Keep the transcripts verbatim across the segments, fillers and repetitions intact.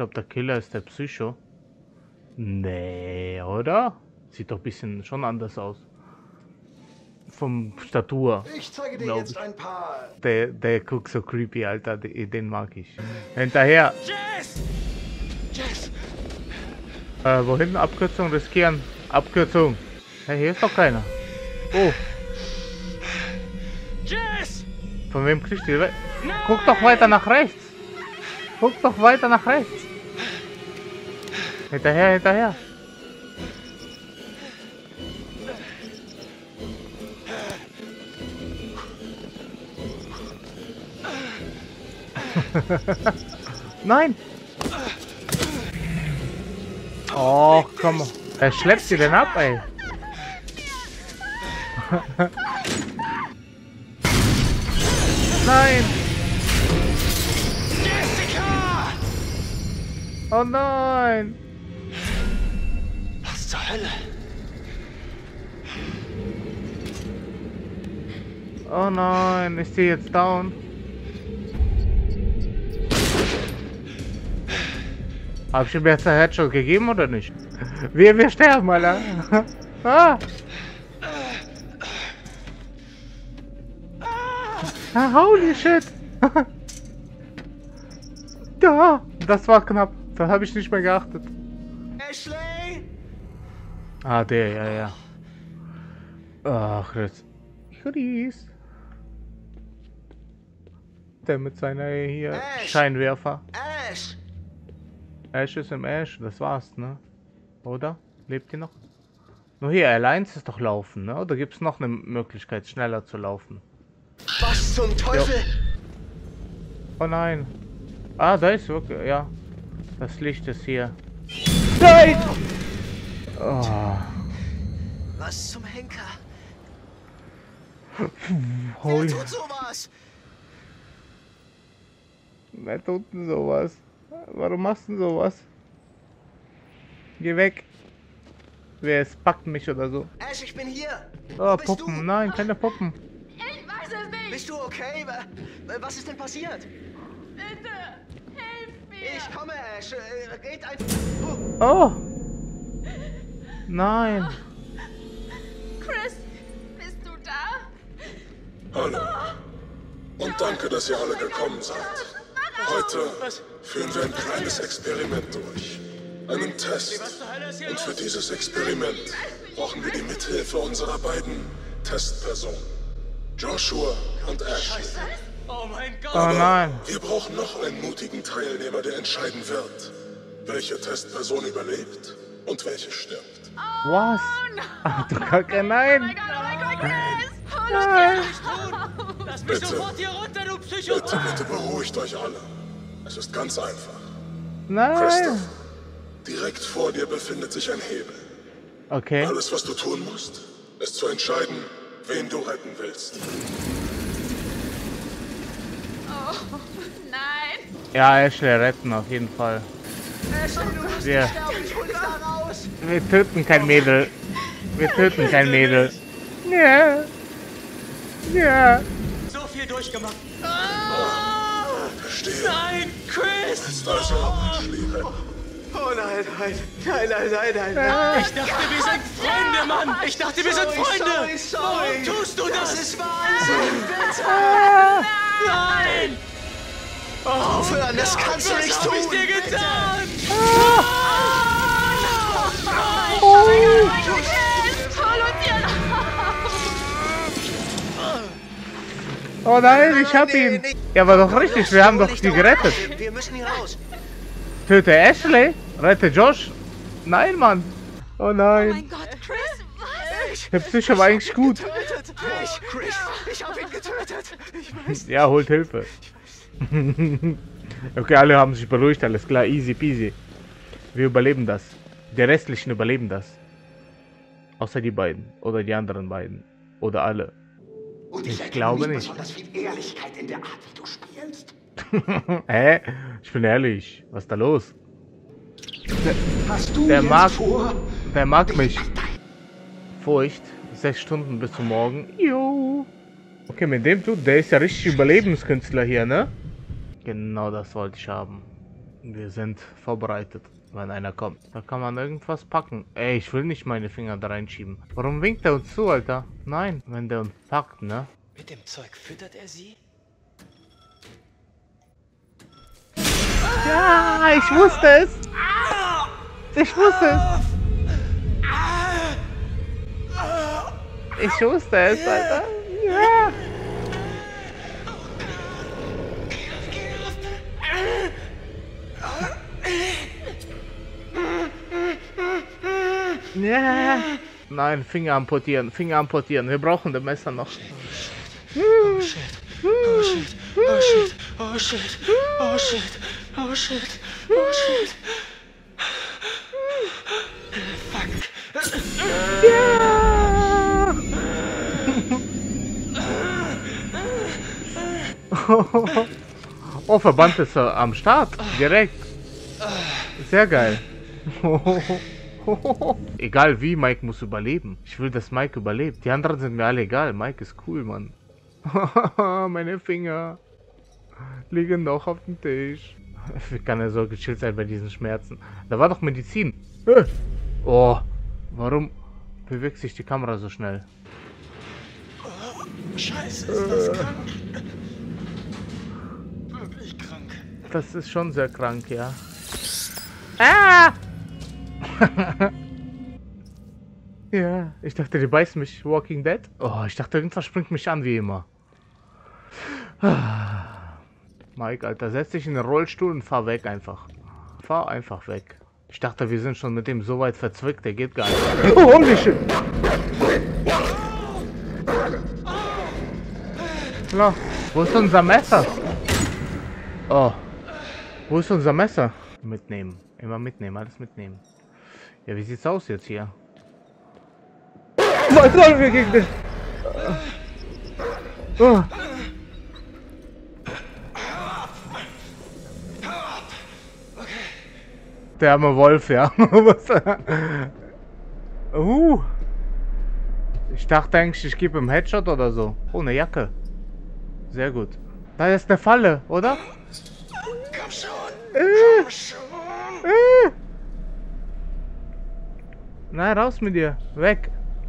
glaube, der Killer ist der Psycho. Nee, oder? Sieht doch ein bisschen schon anders aus. Vom Statur. Ich zeige dir jetzt ich. ein paar. Der, der guckt so creepy, Alter. Den, den mag ich. Hinterher. Jess! Jess! Äh, wohin? Abkürzung riskieren. Abkürzung. Hey, hier ist doch keiner. Oh. Jess! Von wem kriegst du die? Guck doch weiter nach rechts. Guck doch weiter nach rechts. Hinterher, hinterher. Nein! Oh, komm. Wer schleppt sie denn ab, ey? Nein! Jessica! Oh nein! Was zur Hölle? Oh nein, ist sie jetzt down? Hab ich ihm jetzt ein Headshot gegeben oder nicht? Wir, wir sterben, Alter. Ah. Ah, holy shit. Da, das war knapp. Da habe ich nicht mehr geachtet. Ashley! Ah, der, ja, ja. Ach, jetzt. Chris. Der mit seiner hier Ash. Scheinwerfer. Ash! Ash ist im Ash, das war's, ne? Oder? Lebt ihr noch? Nur hier, allein ist doch laufen, ne? Oder gibt's noch eine Möglichkeit, schneller zu laufen? Was zum Teufel? Oh nein. Ah, da ist wirklich, ja. Das Licht ist hier. Nein! Oh. Was zum Henker? Holy. Wer tut sowas? Wer tut denn sowas? Warum machst du denn sowas? Geh weg. Wer es packt mich oder so. Ash, ich bin hier. Oh, Wo bist Puppen. du? Nein, keine Puppen. Ich weiß es nicht! Bist du okay? Wa- Was ist denn passiert? Bitte! Hilf mir! Ich komme, Ash. Äh, Red einfach. Oh! Oh. Nein. Chris, bist du da? Hallo. Und danke, dass ihr alle gekommen seid. Heute führen wir ein kleines Experiment durch. Einen Test. Und für dieses Experiment brauchen wir die Mithilfe unserer beiden Testpersonen. Joshua und Ashley. Oh mein Gott. Oh nein. Wir brauchen noch einen mutigen Teilnehmer, der entscheiden wird, welche Testperson überlebt und welche stirbt. Was? Ach du Kacke, nein. Oh mein Gott, oh mein Gott, Chris! Oh, Nein. Lass mich Bitte. sofort hier runter, du Psycho! Bitte, bitte beruhigt euch alle. Es ist ganz einfach. Nein. Christoph, direkt vor dir befindet sich ein Hebel. Okay. Alles, was du tun musst, ist zu entscheiden, wen du retten willst. Oh, nein! Ja, Ashley retten auf jeden Fall. Ashley, du musst Wir, nicht sterben. Ich hol dich da raus. wir töten kein Mädel. Wir töten kein Mädel. Ja. Ja. So viel durchgemacht. Verstehe. Nein, Chris! Ist also Ashley retten. Oh nein, nein, nein, nein, nein, nein. Ich dachte, wir sind Freunde, Mann. Ich dachte, wir sind Freunde. Sorry, sorry. Warum tust du das? Das ist Wahnsinn. Bitte. Nein. Oh, aufhören, das kannst du nicht tun. Was hab ich dir getan? Oh mein Gott, oh mein Gott, Chris! Hol uns hier raus! Oh nein, ich hab ihn. Ja, war doch richtig. Wir haben doch die gerettet. Wir müssen hier raus. Töte Ashley. Rette Josh. Nein, Mann. Oh Oh nein. mein Gott, Chris! Was? Der Psycho war eigentlich gut. Getötet. Ich, Chris, ich hab ihn getötet. Ich weiß. Ja, holt Hilfe. Okay, alle haben sich beruhigt, alles klar, easy peasy. Wir überleben das. Die restlichen überleben das. Außer die beiden. Oder die anderen beiden. Oder alle. Und Ich ich, ich glaube nicht nicht. besonders viel Ehrlichkeit in der Art, wie du spielst. Hä? Ich bin ehrlich. Was ist da los? Hast du Der jetzt mag- vor? Wer mag mich? Furcht. Sechs Stunden bis zum Morgen. Jo. Okay, mit dem Dude, der ist ja richtig Überlebenskünstler hier, ne? Genau das wollte ich haben. Wir sind vorbereitet, wenn einer kommt. Da kann man irgendwas packen. Ey, ich will nicht meine Finger da reinschieben. Warum winkt er uns zu, Alter? Nein, wenn der uns packt, ne? Mit dem Zeug füttert er sie? Ja, ich wusste es. Ich wusste es. Ich wusste es, Alter. Ja. Ja. Nein, Finger amputieren, Finger amputieren. Wir brauchen das Messer noch. Oh shit. Oh shit. Oh shit. Oh shit. Oh shit. Oh shit. Oh shit. Fuck. Ja. Oh, Verband ist er am Start. Direkt. Sehr geil. Egal wie, Mike muss überleben. Ich will, dass Mike überlebt. Die anderen sind mir alle egal. Mike ist cool, Mann. Meine Finger liegen noch auf dem Tisch. Wie kann er so gechillt sein bei diesen Schmerzen? Da war doch Medizin. Oh, warum bewegt sich die Kamera so schnell? Oh, Scheiße, ist das krank. Wirklich krank. Das ist schon sehr krank, ja. Ah! Ja, ich dachte, die beißt mich. Walking Dead. Oh, ich dachte, irgendwas springt mich an, wie immer. Mike, Alter, setz dich in den Rollstuhl und fahr weg einfach. Fahr einfach weg. Ich dachte, wir sind schon mit dem so weit verzwickt, der geht gar nicht. Oh, holy shit! Na, wo ist unser Messer? Oh, wo ist unser Messer? Mitnehmen. Immer mitnehmen, alles mitnehmen. Ja, wie sieht's aus jetzt hier? Was sollen wir gegen den? Oh. Der arme Wolf, ja. uh. Ich dachte eigentlich, ich gebe ihm Headshot oder so. Oh, eine Jacke. Sehr gut. Da ist eine Falle, oder? Komm schon! Äh. Komm schon! Äh. Nein, raus mit dir. Weg.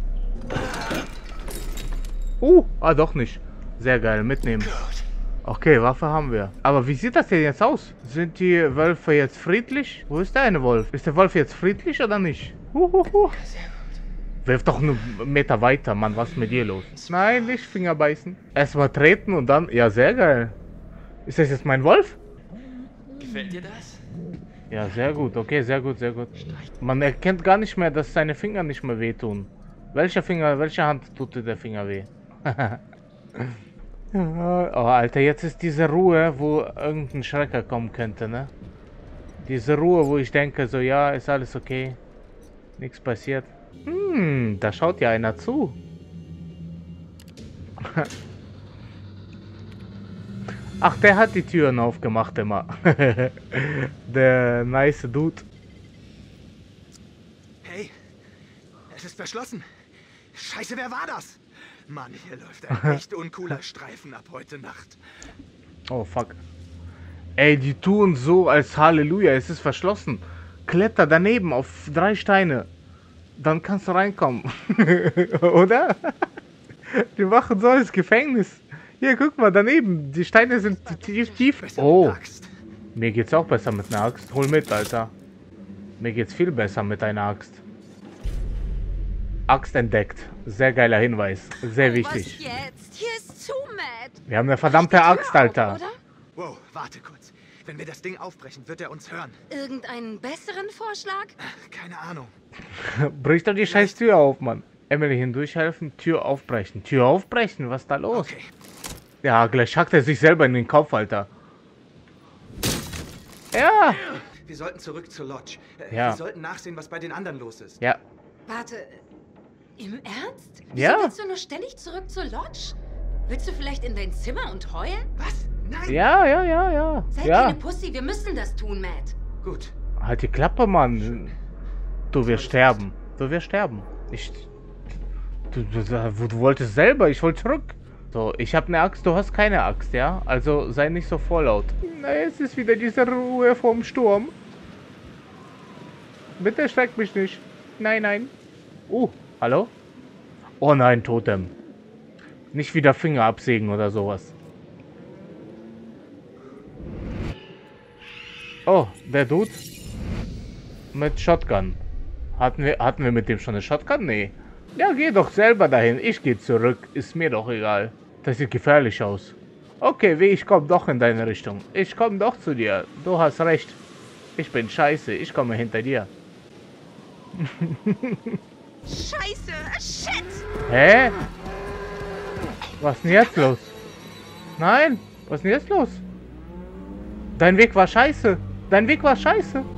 Uh, ah, doch nicht. Sehr geil, mitnehmen. Okay, Waffe haben wir. Aber wie sieht das denn jetzt aus? Sind die Wölfe jetzt friedlich? Wo ist der eine Wolf? Ist der Wolf jetzt friedlich oder nicht? Huhuhu. Sehr gut. Wirf doch einen Meter weiter, Mann. Was ist mit dir los? Nein, nicht Finger beißen. Erstmal treten und dann... Ja, sehr geil. Ist das jetzt mein Wolf? Gefällt dir das? Ja, sehr gut. Okay, sehr gut, sehr gut. Man erkennt gar nicht mehr, dass seine Finger nicht mehr wehtun. Welcher Finger, welche Hand tut dir der Finger weh? Oh, Alter, jetzt ist diese Ruhe, wo irgendein Schrecker kommen könnte, ne? Diese Ruhe, wo ich denke, so, ja, ist alles okay. Nichts passiert. Hm, da schaut ja einer zu. Ach, der hat die Türen aufgemacht immer. Der nice Dude. Hey, es ist verschlossen. Scheiße, wer war das? Mann, hier läuft ein echt uncooler Streifen ab heute Nacht. Oh, fuck. Ey, die tun so als Halleluja, es ist verschlossen. Kletter daneben auf drei Steine. Dann kannst du reinkommen. Oder? Die machen so als Gefängnis. Hier, guck mal, daneben. Die Steine sind tief, tief. Oh, mir geht's auch besser mit einer Axt. Hol mit, Alter. Mir geht's viel besser mit einer Axt. Axt entdeckt. Sehr geiler Hinweis. Sehr wichtig. Was jetzt? Hier ist zu, Matt. Wir haben eine verdammte Axt, Alter. Oder? Wow, warte kurz. Wenn wir das Ding aufbrechen, wird er uns hören. Irgendeinen besseren Vorschlag? Keine Ahnung. Brich doch die scheiß Tür auf, Mann. Emily hindurchhelfen, Tür aufbrechen. Tür aufbrechen, was ist da los? Okay. Ja, gleich hackt er sich selber in den Kopf, Alter. Ja. Wir sollten zurück zur Lodge. Äh, Ja. Wir sollten nachsehen, was bei den anderen los ist. Ja. Warte, im Ernst? Wieso Ja. willst du nur ständig zurück zur Lodge? Willst du vielleicht in dein Zimmer und heulen? Was? Nein. Ja, ja, ja, ja. Sei Ja. keine Pussy, wir müssen das tun, Matt. Gut. Halt die Klappe, Mann. Du wirst sterben. Du wirst sterben. Ich... Du, du, du, du wolltest selber, ich wollte zurück. So, ich habe eine Axt, du hast keine Axt, ja? Also sei nicht so vorlaut. Na, es ist wieder diese Ruhe vorm Sturm. Bitte schreck mich nicht. Nein, nein. Oh, hallo? Oh nein, Totem. Nicht wieder Finger absägen oder sowas. Oh, der Dude mit Shotgun. Hatten wir, hatten wir mit dem schon eine Shotgun? Nee. Ja, geh doch selber dahin. Ich gehe zurück. Ist mir doch egal. Das sieht gefährlich aus. Okay, wie, ich komme doch in deine Richtung. Ich komme doch zu dir. Du hast recht. Ich bin scheiße. Ich komme hinter dir. Scheiße, shit! Hä? Was ist denn jetzt los? Nein, was ist denn jetzt los? Dein Weg war scheiße. Dein Weg war scheiße.